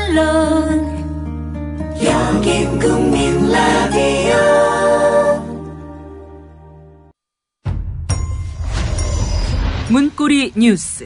물론 여긴 국민 라디오. 문고리 뉴스.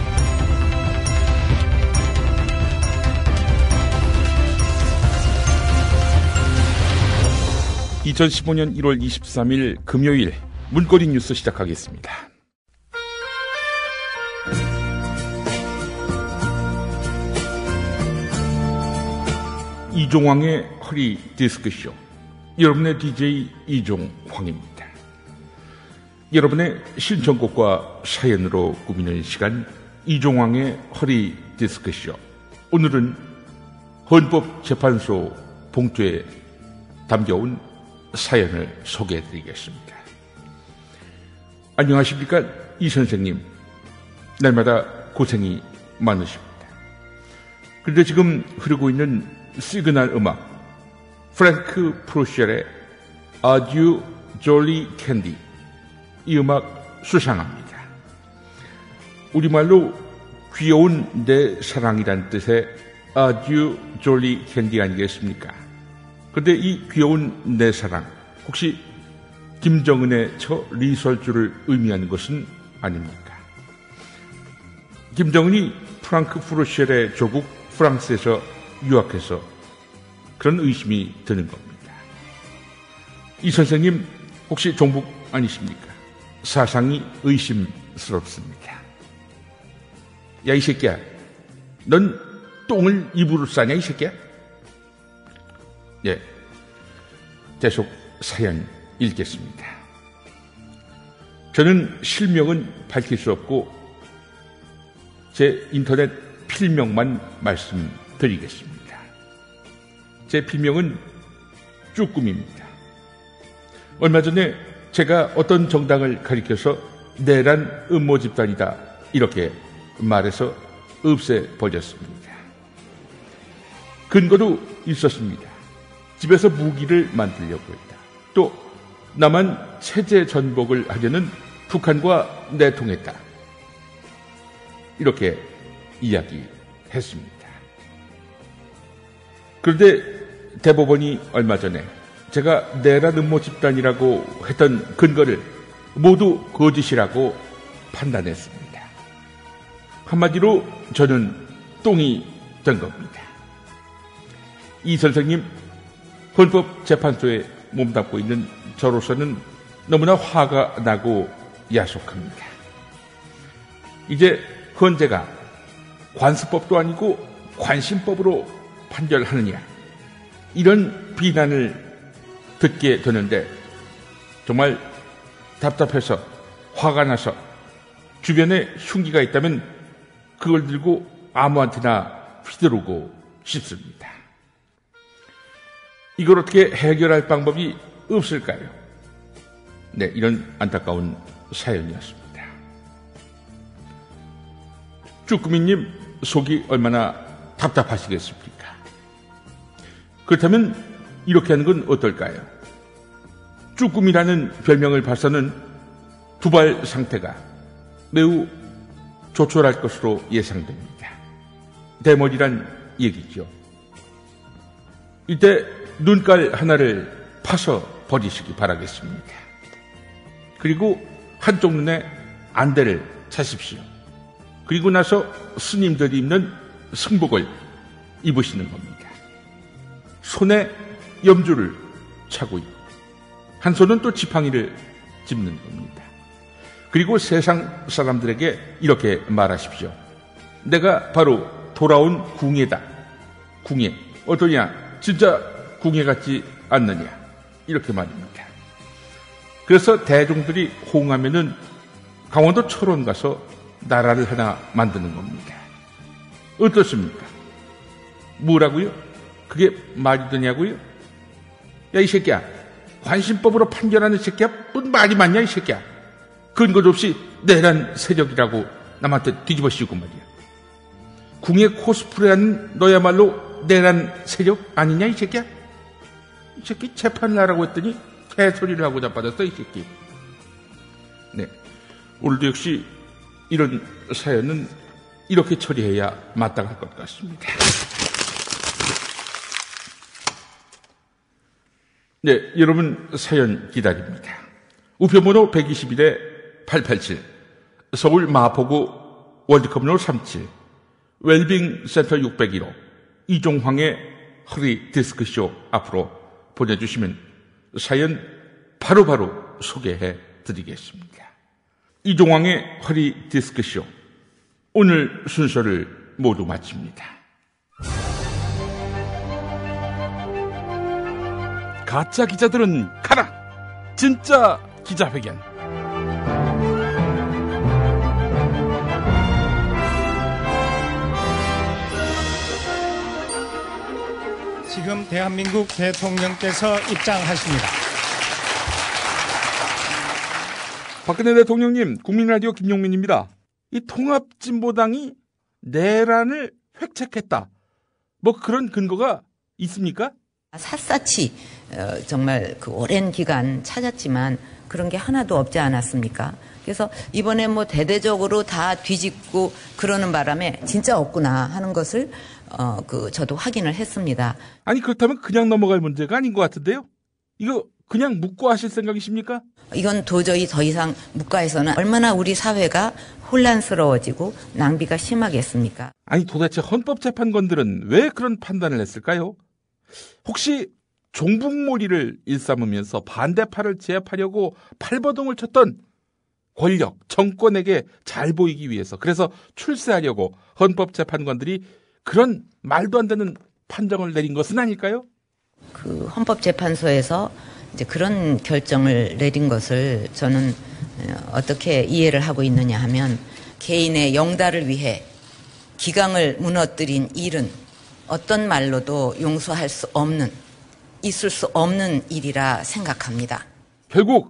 (2015년 1월 23일) 금요일 문고리 뉴스 시작하겠습니다. 이종황의 허리 디스크쇼. 여러분의 DJ 이종황입니다. 여러분의 신청곡과 사연으로 꾸미는 시간, 이종황의 허리 디스크쇼. 오늘은 헌법재판소 봉투에 담겨온 사연을 소개해드리겠습니다. 안녕하십니까, 이 선생님. 날마다 고생이 많으십니다. 그런데 지금 흐르고 있는 시그널 음악, 프랭크 프로쉘의 Adieu Jolly Candy, 이 음악 수상합니다. 우리말로 귀여운 내 사랑이란 뜻의 Adieu Jolly Candy 아니겠습니까? 그런데 이 귀여운 내 사랑, 혹시 김정은의 저 리설주를 의미하는 것은 아닙니까? 김정은이 프랑크 프로쉘의 조국 프랑스에서 유학해서 그런 의심이 드는 겁니다. 이 선생님 혹시 종북 아니십니까? 사상이 의심스럽습니다. 야, 이 새끼야, 넌 똥을 입으로 싸냐, 이 새끼야? 예, 계속 사연 읽겠습니다. 저는 실명은 밝힐 수 없고 제 인터넷 필명만 말씀드리겠습니다. 제 필명은 쭈꾸미입니다. 얼마 전에 제가 어떤 정당을 가리켜서 내란 음모 집단이다 이렇게 말해서 없애버렸습니다. 근거도 있었습니다. 집에서 무기를 만들려고 했다. 또 남한 체제 전복을 하려는 북한과 내통했다. 이렇게 이야기했습니다. 그런데 대법원이 얼마 전에 제가 내란 음모 집단이라고 했던 근거를 모두 거짓이라고 판단했습니다. 한마디로 저는 똥이 된 겁니다. 이 선생님, 헌법재판소에 몸담고 있는 저로서는 너무나 화가 나고 야속합니다. 이제 헌재가 관습법도 아니고 관심법으로 판결하느냐, 이런 비난을 듣게 되는데 정말 답답해서 화가 나서 주변에 흉기가 있다면 그걸 들고 아무한테나 휘두르고 싶습니다. 이걸 어떻게 해결할 방법이 없을까요? 네, 이런 안타까운 사연이었습니다. 쭈꾸미님, 속이 얼마나 답답하시겠습니까? 그렇다면 이렇게 하는 건 어떨까요? 쭈꾸미라는 별명을 봐서는 두발 상태가 매우 조촐할 것으로 예상됩니다. 대머리란 얘기죠. 이때 눈깔 하나를 파서 버리시기 바라겠습니다. 그리고 한쪽 눈에 안대를 차십시오. 그리고 나서 스님들이 입는 승복을 입으시는 겁니다. 손에 염주를 차고 있고 한 손은 또 지팡이를 짚는 겁니다. 그리고 세상 사람들에게 이렇게 말하십시오. 내가 바로 돌아온 궁예다. 궁예. 어떠냐? 진짜 궁예 같지 않느냐? 이렇게 말입니다. 그래서 대중들이 호응하면은 강원도 철원 가서 나라를 하나 만드는 겁니다. 어떻습니까? 뭐라고요? 그게 말이 되냐고요? 야, 이 새끼야. 관심법으로 판결하는 새끼야? 뭔 말이 많냐, 이 새끼야. 근거도 없이 내란 세력이라고 남한테 뒤집어 씌우고 말이야. 궁예 코스프레하는 너야말로 내란 세력 아니냐, 이 새끼야? 이 새끼 재판을 하라고 했더니 개소리를 하고 자빠졌어, 이 새끼. 네. 오늘도 역시 이런 사연은 이렇게 처리해야 마땅할 것 같습니다. 네, 여러분 사연 기다립니다. 우편번호 121-887 서울 마포구 월드컵로 37 웰빙 센터 601호 이종황의 허리 디스크쇼 앞으로 보내주시면 사연 바로바로 소개해 드리겠습니다. 이종황의 허리 디스크쇼 오늘 순서를 모두 마칩니다. 가짜 기자들은 가라! 진짜 기자회견. 지금 대한민국 대통령께서 입장하십니다. 박근혜 대통령님, 국민라디오 김용민입니다. 이 통합진보당이 내란을 획책했다. 뭐 그런 근거가 있습니까? 샅샅이 정말 그 오랜 기간 찾았지만 그런 게 하나도 없지 않았습니까? 그래서 이번에 뭐 대대적으로 다 뒤집고 그러는 바람에 진짜 없구나 하는 것을 저도 확인을 했습니다. 아니 그렇다면 그냥 넘어갈 문제가 아닌 것 같은데요? 이거 그냥 묵과하실 생각이십니까? 이건 도저히 더 이상 묵과해서는 얼마나 우리 사회가 혼란스러워지고 낭비가 심하겠습니까? 아니 도대체 헌법재판관들은 왜 그런 판단을 했을까요? 혹시 종북몰이를 일삼으면서 반대파를 제압하려고 팔버둥을 쳤던 권력, 정권에게 잘 보이기 위해서 그래서 출세하려고 헌법재판관들이 그런 말도 안 되는 판정을 내린 것은 아닐까요? 그 헌법재판소에서 이제 그런 결정을 내린 것을 저는 어떻게 이해를 하고 있느냐 하면 개인의 영달을 위해 기강을 무너뜨린 일은 어떤 말로도 용서할 수 없는, 있을 수 없는 일이라 생각합니다. 결국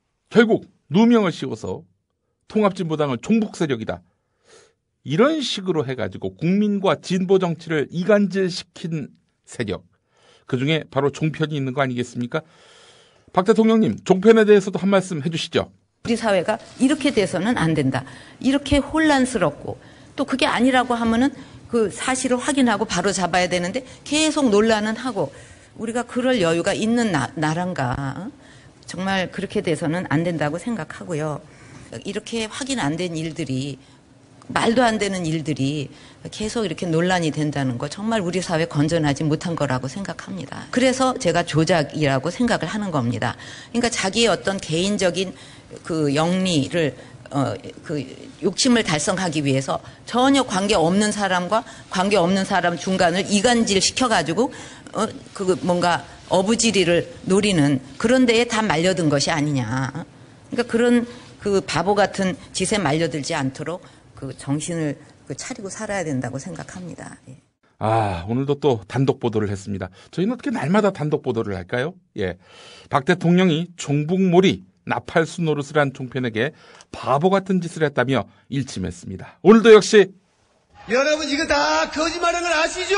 누명을 씌워서 통합진보당을 종북세력이다. 이런 식으로 해가지고 국민과 진보 정치를 이간질시킨 세력. 그중에 바로 종편이 있는 거 아니겠습니까? 박 대통령님, 종편에 대해서도 한 말씀 해주시죠. 우리 사회가 이렇게 돼서는 안 된다. 이렇게 혼란스럽고 또 그게 아니라고 하면은 그 사실을 확인하고 바로 잡아야 되는데 계속 논란은 하고 우리가 그럴 여유가 있는 나란가. 정말 그렇게 돼서는 안 된다고 생각하고요. 이렇게 확인 안 된 일들이 말도 안 되는 일들이 계속 이렇게 논란이 된다는 거 정말 우리 사회 건전하지 못한 거라고 생각합니다. 그래서 제가 조작이라고 생각을 하는 겁니다. 그러니까 자기의 어떤 개인적인 그 영리를 그 욕심을 달성하기 위해서 전혀 관계 없는 사람과 관계 없는 사람 중간을 이간질 시켜가지고 그 뭔가 어부지리를 노리는 그런 데에 다 말려든 것이 아니냐. 그러니까 그런 그 바보 같은 짓에 말려들지 않도록 그 정신을 차리고 살아야 된다고 생각합니다. 예. 오늘도 또 단독 보도를 했습니다. 저희는 어떻게 날마다 단독 보도를 할까요? 예. 박 대통령이 종북몰이 나팔수 노릇을 한 종편에게 바보 같은 짓을 했다며 일침했습니다. 오늘도 역시 여러분 이거 다 거짓말한 걸 아시죠?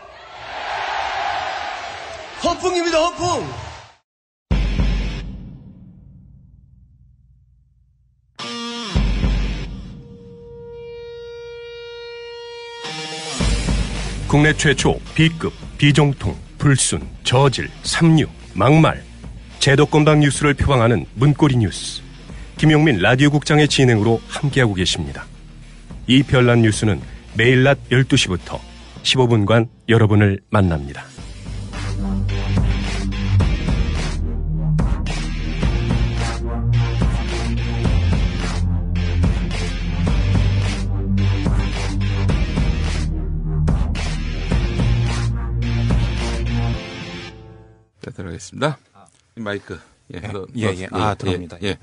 허풍입니다, 허풍. 국내 최초 B급, 비정통, 불순, 저질, 삼류, 막말, 제도권방 뉴스를 표방하는 문고리 뉴스. 김용민 라디오 국장의 진행으로 함께하고 계십니다. 이 별난 뉴스는 매일 낮 12시부터 15분간 여러분을 만납니다. 자, 들어가겠습니다. 마이크. 예, 들어갑니다. 예.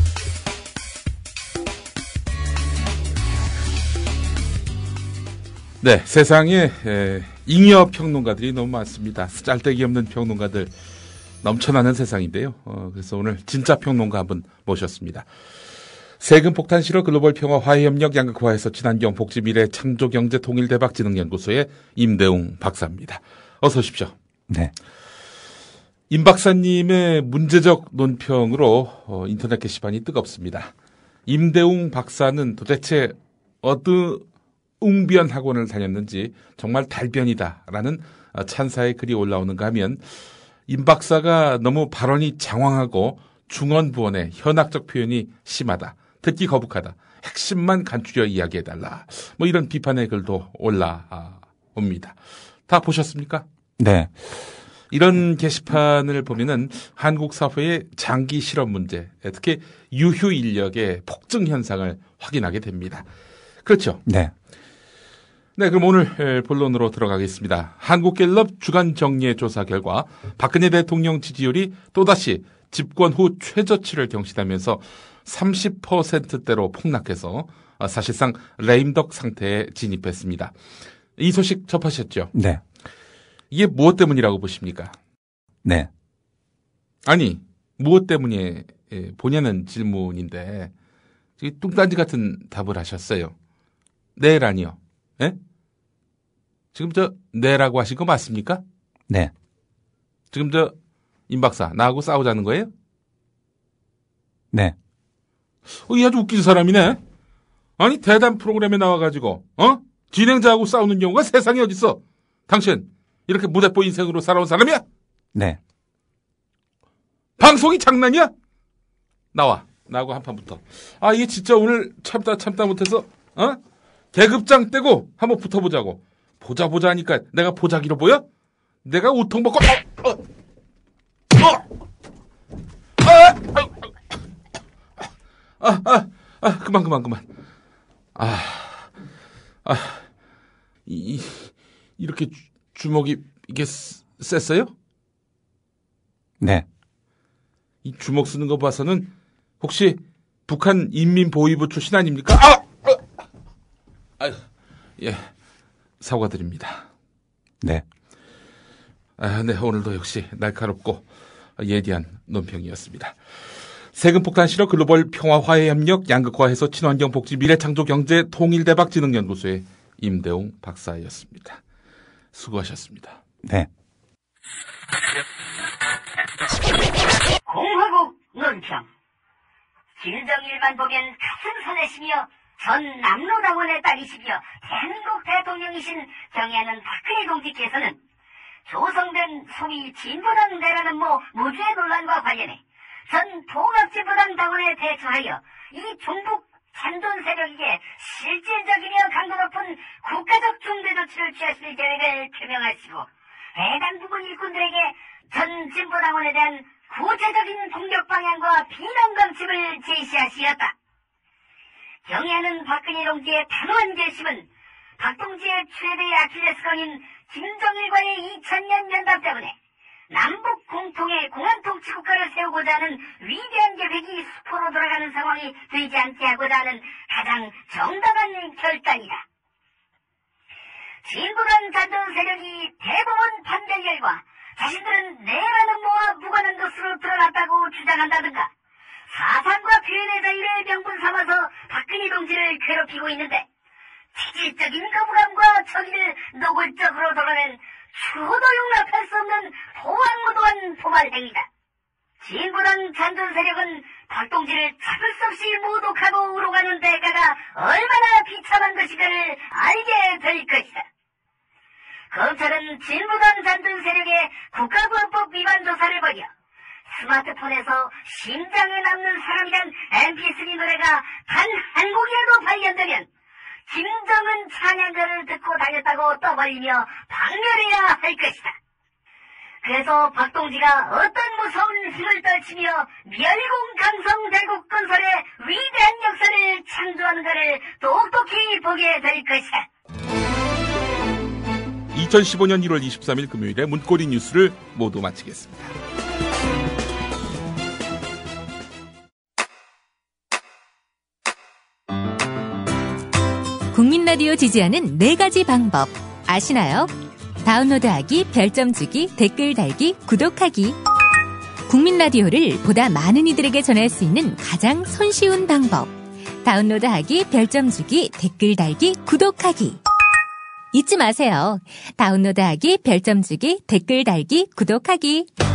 네, 세상에 잉여 평론가들이 너무 많습니다. 짤데기 없는 평론가들 넘쳐나는 세상인데요. 그래서 오늘 진짜 평론가 한 분 모셨습니다. 세금 폭탄 실어 글로벌 평화 화해협력 양극화에서 친환경 복지 미래 창조경제 통일대박진흥연구소의 임대웅 박사입니다. 어서 오십시오. 네. 임 박사님의 문제적 논평으로 인터넷 게시판이 뜨겁습니다. 임대웅 박사는 도대체 어느 웅변 학원을 다녔는지 정말 달변이다라는 찬사의 글이 올라오는가 하면 임 박사가 너무 발언이 장황하고 중언부언에 현학적 표현이 심하다. 듣기 거북하다. 핵심만 간추려 이야기해달라. 뭐 이런 비판의 글도 올라옵니다. 다 보셨습니까? 네. 이런 게시판을 보면은 한국 사회의 장기 실업 문제, 특히 유휴 인력의 폭증 현상을 확인하게 됩니다. 그렇죠? 네. 네, 그럼 오늘 본론으로 들어가겠습니다. 한국갤럽 주간 정리의 조사 결과 박근혜 대통령 지지율이 또다시 집권 후 최저치를 경신하면서 30%대로 폭락해서 사실상 레임덕 상태에 진입했습니다. 이 소식 접하셨죠? 네. 이게 무엇 때문이라고 보십니까? 네. 아니, 무엇 때문에 보냐는 질문인데 뚱딴지 같은 답을 하셨어요. 네라니요. 예? 지금 네라고 하신 거 맞습니까? 네. 지금 임 박사, 나하고 싸우자는 거예요? 네. 이 아주 웃긴 사람이네. 아니, 대담 프로그램에 나와가지고, 진행자하고 싸우는 경우가 세상에 어딨어. 당신, 이렇게 무대뽀 인생으로 살아온 사람이야? 네. 방송이 장난이야? 나하고 한판 붙어. 이게 진짜 오늘 참다 못해서, 계급장 떼고 한번 붙어보자고. 보자 하니까 내가 보자기로 보여? 내가 우통 벗고, 그만. 이렇게 주먹이, 이게 셌어요? 네. 이 주먹 쓰는 거 봐서는 혹시 북한 인민보위부 출신 아닙니까? 예, 사과드립니다. 네. 네, 오늘도 역시 날카롭고 예리한 논평이었습니다. 세금 폭탄 실어 글로벌 평화 화해 협력 양극화 해소 친환경 복지 미래창조 경제 통일대박진흥연구소의 임대웅 박사였습니다. 수고하셨습니다. 네. 공화국 논평. 길정일만 보면 가슴 설레시며 전 남로당원의 딸이시며 대한민국 대통령이신 경애하는 박근혜 동지께서는 조성된 소위 진보당 내라는 무죄 논란과 관련해 전 통합진보당 당원에 대처하여 이 종북 잔돈 세력에게 실질적이며 강도 높은 국가적 중대 조치를 취하실 계획을 표명하시고 해당 부분 일꾼들에게 전 진보당원에 대한 구체적인 공격 방향과 비난 방침을 제시하시었다. 경애하는 박근혜 동지의 단호한 결심은 박 동지의 최대의 아킬레스건인 김정일과의 2000년 면담 때문에 남북 공통의 공안통치 국가를 세우고자 하는 위대한 계획이 수포로 돌아가는 상황이 되지 않게 하고자 하는 가장 정당한 결단이다. 진보당 잔돈 세력이 대법원 판결 결과 자신들은 내라는 뭐와 무관한 것으로 드러났다고 주장한다든가 사상과 표현의 자유를 명분 삼아서 박근혜 동지를 괴롭히고 있는데 체질적인 거부감과 정의를 노골적으로 드러낸 추호도 용납할 수 없는 포항무도한 도발 행위다. 진보당 잔존 세력은 박 동지를 잡을 수 없이 모독하고 우롱하는 대가가 얼마나 비참한 것인가를 알게 될 것이다. 검찰은 진보당 잔존 세력의 국가보안법 위반 조사를 벌여 스마트폰에서 심장에 남는 사람이란 MP3 노래가 단 한 곡이라도 발견되면 김정은 찬양가를 듣고 다녔다고 떠벌리며 박멸해야 할 것이다. 그래서 박 동지가 어떤 무서운 힘을 떨치며 멸공강성 대국 건설의 위대한 역사를 창조하는가를 똑똑히 보게 될 것이다. 2015년 1월 23일 금요일에 문고리 뉴스를 모두 마치겠습니다. 국민 라디오 지지하는 4가지 방법 아시나요? 다운로드하기, 별점 주기, 댓글 달기, 구독하기. 국민 라디오를 보다 많은 이들에게 전할 수 있는 가장 손쉬운 방법. 다운로드하기, 별점 주기, 댓글 달기, 구독하기. 잊지 마세요. 다운로드하기, 별점 주기, 댓글 달기, 구독하기.